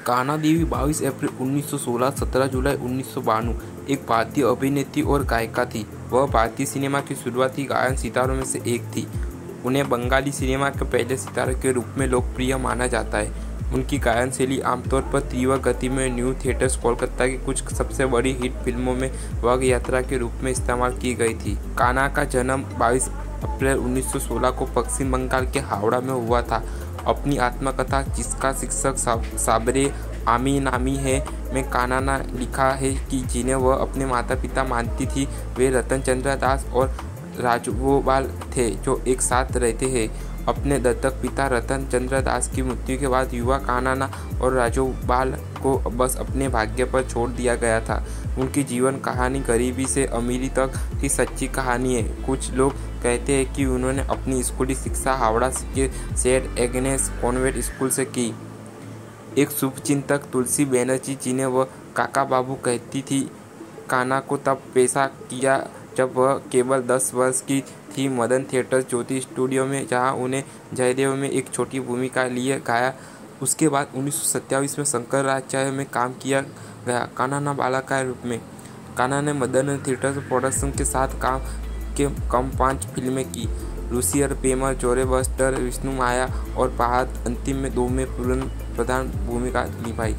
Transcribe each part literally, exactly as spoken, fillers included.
कान्हा देवी बाईस अप्रैल उन्नीस सौ सोलह सत्रह जुलाई उन्नीस सौ बानवे एक भारतीय अभिनेत्री और गायिका थी। वह भारतीय सिनेमा की शुरुआती गायन सितारों में से एक थी। उन्हें बंगाली सिनेमा के पहले सितारे के रूप में लोकप्रिय माना जाता है। उनकी गायन शैली आमतौर पर तीव्र गति में न्यू थिएटर्स कोलकाता की कुछ सबसे बड़ी हिट फिल्मों में वाग यात्रा के रूप में इस्तेमाल की गई थी। कान्हा का जन्म बाईस अप्रैल उन्नीस सौ सोलह को पश्चिम बंगाल के हावड़ा में हुआ था। अपनी आत्मकथा जिसका शीर्षक साबरे आमी नामी है में कान्हा ने लिखा है कि जिन्हें वह अपने माता पिता मानती थी वे रतन चंद्र दास और राजगोपाल थे जो एक साथ रहते हैं। अपने दत्तक पिता रतन चंद्र दास की मृत्यु के बाद युवा कान्हा और राजगोपाल को बस अपने भाग्य पर छोड़ दिया गया था। उनकी जीवन कहानी गरीबी से अमीरी तक की सच्ची कहानी है। कुछ लोग कहते हैं कि उन्होंने अपनी स्कूली शिक्षा हावड़ा के सेंट एग्नेस कॉन्वेंट स्कूल से की। एक शुभचिंतक तुलसी बनर्जी जिन्हें वह काका बाबू कहती थी, कान्हा को तब पेशा किया जब वह केवल दस वर्ष की थी मदन थिएटर ज्योति स्टूडियो में, जहां उन्हें जयदेव में एक छोटी भूमिका लिए गाया। उसके बाद उन्नीस सौ सत्ताईस में शंकराचार्य में काम किया गया। कान्हा बालक के रूप में कान्हा ने मदन थिएटर प्रोडक्शन के साथ काम के कम पाँच फिल्में की। रूसी और प्रेमर, जोरे बस्टर, विष्णु माया और पहाड़ अंतिम में दो में प्रधान भूमिका निभाई।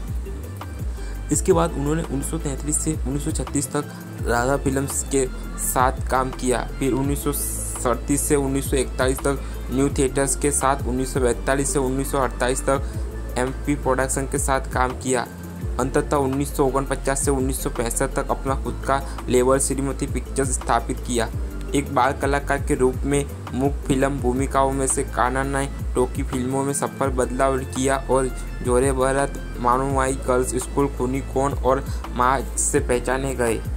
इसके बाद उन्होंने उन्नीस सौ तैंतीस से उन्नीस सौ छत्तीस तक राधा फिल्म्स के साथ काम किया। फिर उन्नीस सौ सड़तीस से उन्नीस सौ इकतालीस तक न्यू थिएटर्स के साथ, उन्नीस सौ बैतालीस से उन्नीस सौ अड़तालीस तक एमपी प्रोडक्शन के साथ काम किया। अंततः उन्नीस सौ उनपचास से उन्नीस सौ पैंसठ तक अपना खुद का लेबल श्रीमती पिक्चर्स स्थापित किया। एक बाल कलाकार के रूप में मुख्य फिल्म भूमिकाओं में से कान्हा ने टोकी फिल्मों में सफल बदलाव किया और जोरे भरत, मानुमाई, गर्ल्स स्कूल, खूनी कौन और माँ से पहचाने गए।